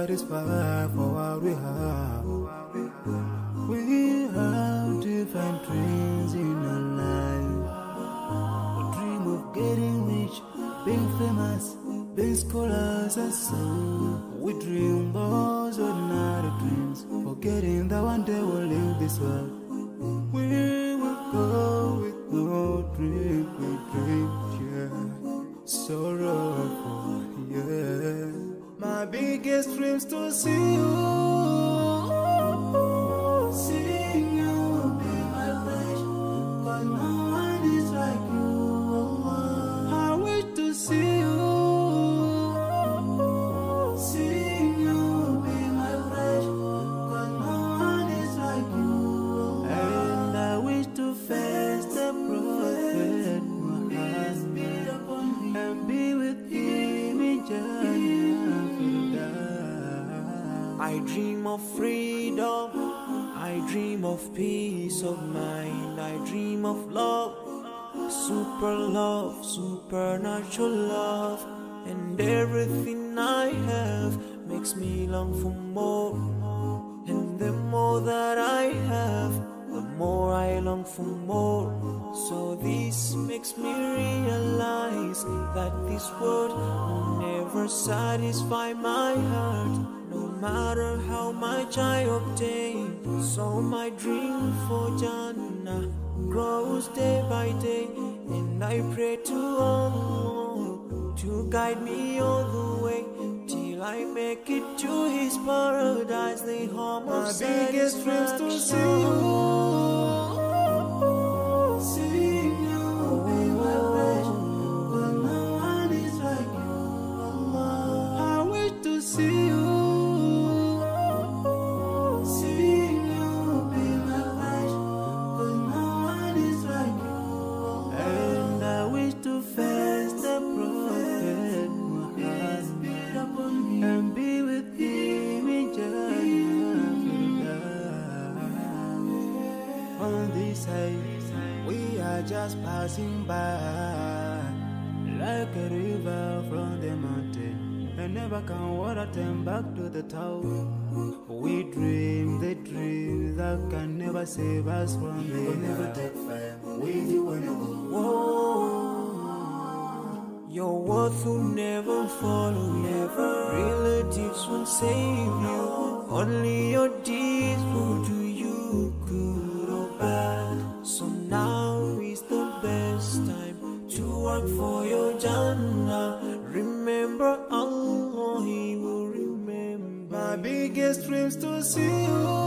satisfied for what we have. We have different dreams in our life. We dream of getting rich, being famous, being scholars and so. We dream those ordinary dreams, forgetting that one day we'll leave this world. We will go with no dream, we dream, yeah. Sorrowful, yeah. My biggest dreams to see you. Seeing you will be my wish, 'cause no one is like you. I wish to see you. Seeing you will be my wish, 'cause no one is like you. And I wish to face the prophet Muhammad and be with him in Jannah. I dream of freedom, I dream of peace of mind, I dream of love, supernatural love, and everything I have makes me long for more. And the more that I have, the more I long for more. So this makes me realize that this world will never satisfy my heart, no matter how much I obtain. So my dream for Jannah grows day by day, and I pray to Allah to guide me all the way till I make it to His paradise, the home of satisfaction. My biggest dreams to see you. Seeing you will be my wish, 'cause no one is like you. I wish to see you. Seeing you will be my wish, 'cause no one is like you. And I wish to face the prophet Muhammad and be with him in Jannah. On this side, we are just passing by, like a river from the mountain, and never can water turn back to the town. We dream the dream that can never save us from the We'll never take fire with you when you go. Whoa. Your worth will never follow you. Never. Relatives won't save you. Only your deeds will do you good or bad. So now is the best time to work for your Jannah. Remember Allah, He will remember. My biggest dreams to see you.